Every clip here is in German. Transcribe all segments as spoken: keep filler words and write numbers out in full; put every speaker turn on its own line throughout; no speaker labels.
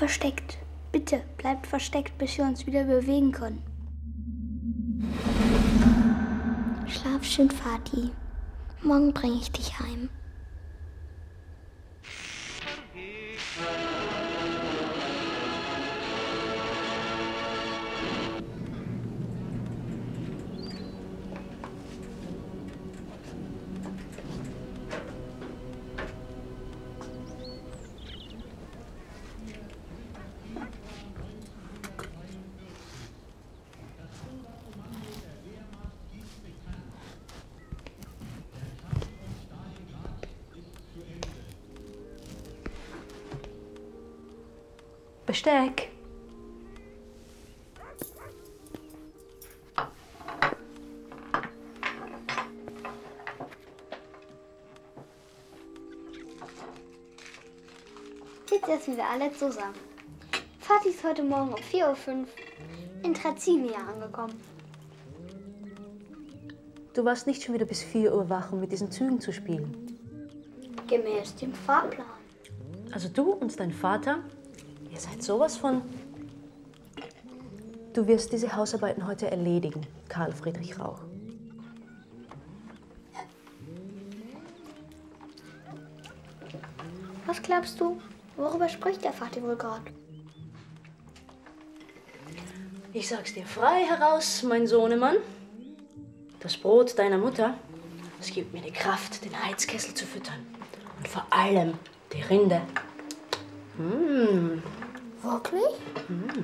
versteckt. Bitte, bleibt versteckt, bis wir uns wieder bewegen können. Schlaf schön, Vati. Morgen bringe ich dich heim.
Besteck.
Jetzt essen wir alle zusammen. Vati ist heute Morgen um vier Uhr fünf in Trazinia angekommen.
Du warst nicht schon wieder bis vier Uhr wach, um mit diesen Zügen zu spielen.
Gemäß dem Fahrplan.
Also du und dein Vater, ihr seid sowas von... Du wirst diese Hausarbeiten heute erledigen, Karl Friedrich Rauch.
Was glaubst du? Worüber spricht der Vati wohl gerade?
Ich sag's dir frei heraus, mein Sohnemann. Das Brot deiner Mutter, das gibt mir die Kraft, den Heizkessel zu füttern. Und vor allem die Rinde. Mmh.
Wirklich?
Mmh.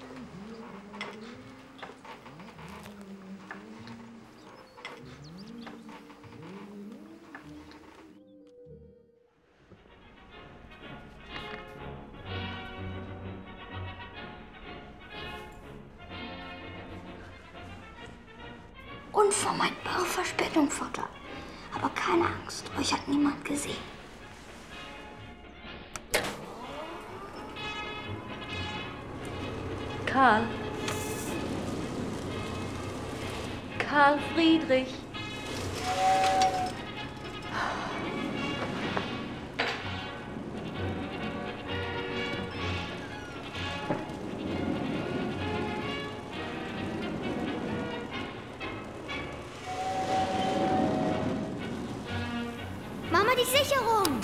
Und vor meiner Bauchverspannung, Vater. Aber keine Angst, euch hat niemand gesehen.
Karl. Karl Friedrich.
Mama, die Sicherung!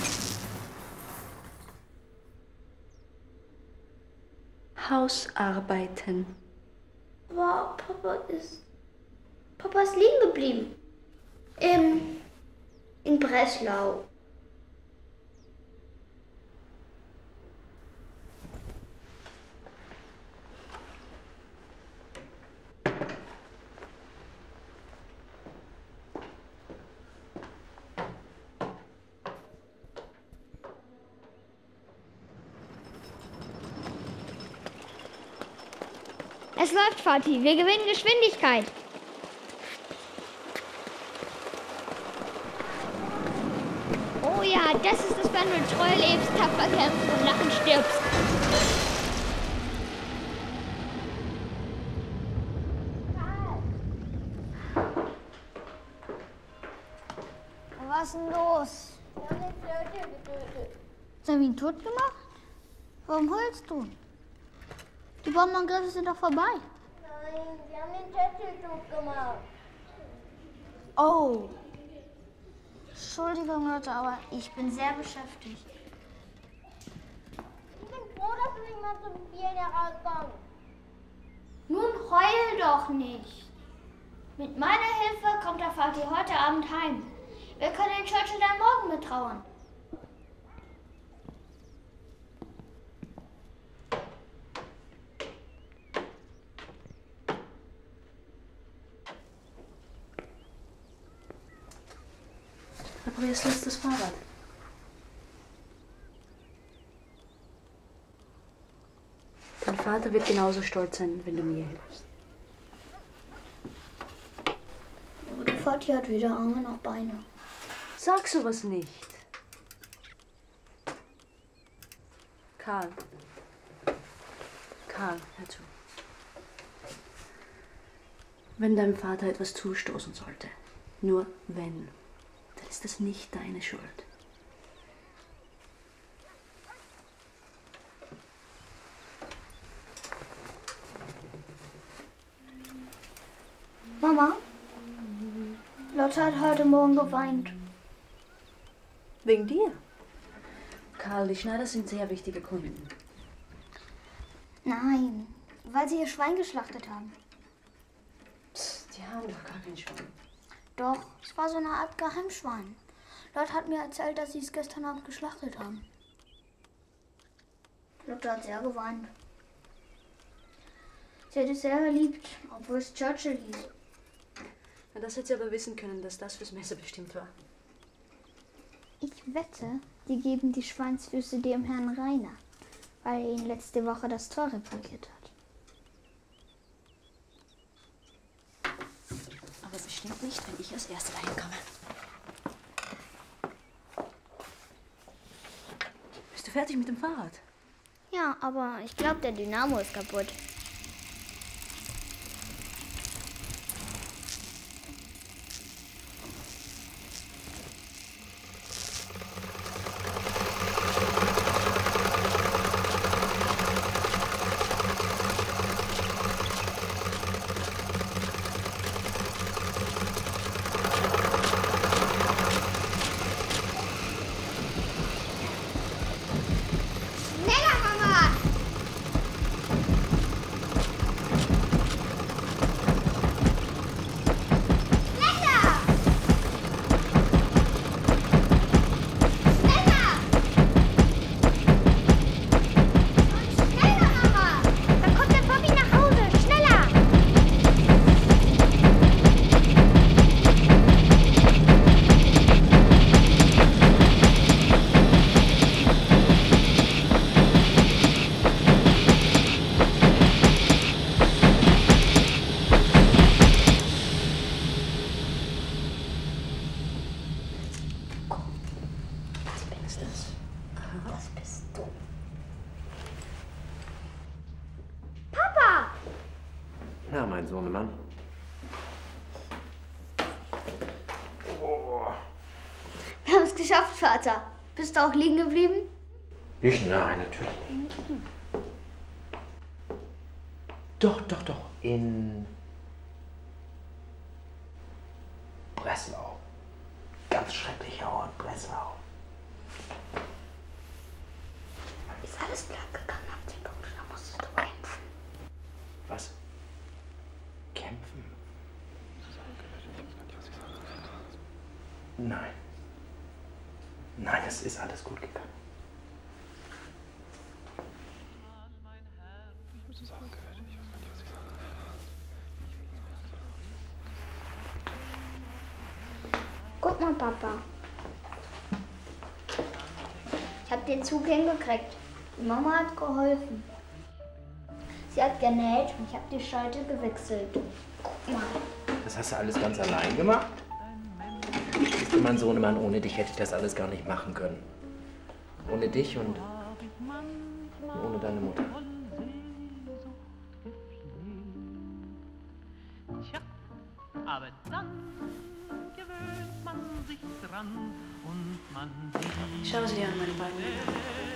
Hausarbeiten.
Aber Papa ist... Papa ist liegen geblieben. In... in Breslau. Es läuft, Vati. Wir gewinnen Geschwindigkeit. Oh ja, das ist es, wenn du treu lebst, tapfer kämpfst und lachend stirbst. Was ist denn los? Wir haben den Flirte getötet. Haben wir ihn tot gemacht? Warum heulst du? Die Bombenangriffe sind doch vorbei.
Nein, wir haben den Zettel tot gemacht.
Oh. Entschuldigung, Leute, aber ich bin sehr beschäftigt.
Ich bin froh, dass du nicht mal zum Spielen herauskommst.
Nun heul doch nicht. Mit meiner Hilfe kommt der Vati heute Abend heim. Wir können den Churchill dann morgen betrauern.
Aber jetzt lässt das Fahrrad. Dein Vater wird genauso stolz sein, wenn du mir hilfst.
Aber der Vati hat weder Arme noch Beine.
Sag sowas nicht. Karl. Karl, hör zu. Wenn deinem Vater etwas zustoßen sollte, nur wenn, dann ist das nicht deine Schuld.
Mama, Lotte hat heute Morgen geweint.
Wegen dir? Karl, die Schneider sind sehr wichtige Kunden.
Nein, weil sie ihr Schwein geschlachtet haben.
Psst, die haben doch gar kein Schwein.
Doch, es war so eine Art Geheimschwein. Lotte hat mir erzählt, dass sie es gestern Abend geschlachtet haben. Lotte hat sehr geweint. Sie hat es sehr geliebt, obwohl es Churchill hieß.
Na, das hätte sie aber wissen können, dass das fürs Messer bestimmt war.
Ich wette, die geben die Schweinsfüße dem Herrn Rainer, weil er ihn letzte Woche das Tor repariert hat.
Aber bestimmt nicht, wenn ich als Erste dahin komme. Bist du fertig mit dem Fahrrad?
Ja, aber ich glaube, der Dynamo ist kaputt.
Ja, mein Sohnemann. Oh.
Wir haben es geschafft, Vater. Bist du auch liegen geblieben?
Ich? Nein, natürlich nicht. Doch, doch, doch. In Breslau. Ganz schrecklicher Ort, Breslau.
Ist alles glatt gegangen am Zeitpunkt, da musstest du kämpfen.
Was? Kämpfen? Nein. Nein, es ist alles gut gegangen.
Guck mal, Papa. Ich habe den Zug hingekriegt. Die Mama hat geholfen. Sie hat genäht und ich habe die Schalte gewechselt. Guck mal.
Das hast du alles ganz allein gemacht? Siehst du, mein Sohnemann, ohne dich hätte ich das alles gar nicht machen können. Ohne dich und ohne deine Mutter.
Tja, aber dann gewöhnt man sich dran und man sieht.
Schau sie dir an, meine beiden Männer.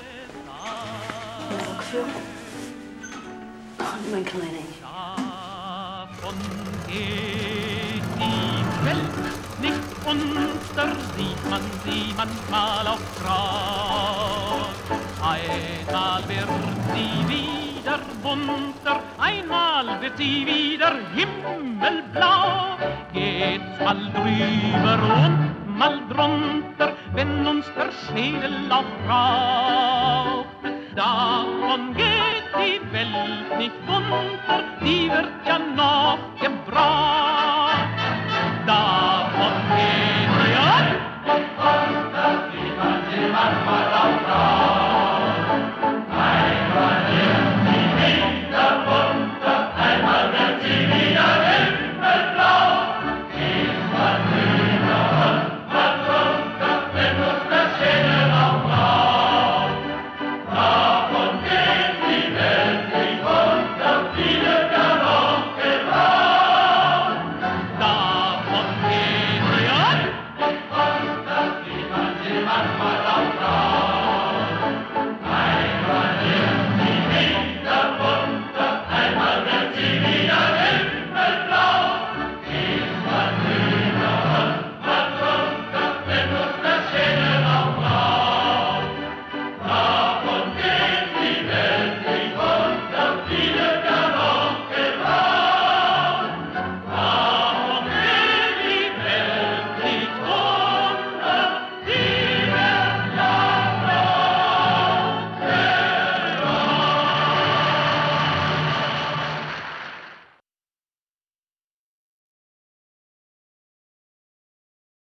Der Rockführer und mein kleiner Engel.
Davon geht die Welt nicht unter, sieht man sie manchmal auf Gras. Einmal wird sie wieder bunter, einmal wird sie wieder himmelblau. Geht's mal drüber und mal drunter, wenn uns der Schädel auch raucht. Davon geht die Welt nicht unter, die wird ja noch gebraucht. Davon geht sie ab und unter, sieht man sie manchmal auch raus. Einmal wird sie wieder runter, einmal wird sie wieder himmelblau. Geht's mal drüber und mal drunter, wenn uns das Schädel auch raucht. Davon geht die Welt nicht unter, die wird ja noch gebraucht. Davon geht sie ab und unter, sieht man sie manchmal auch raus.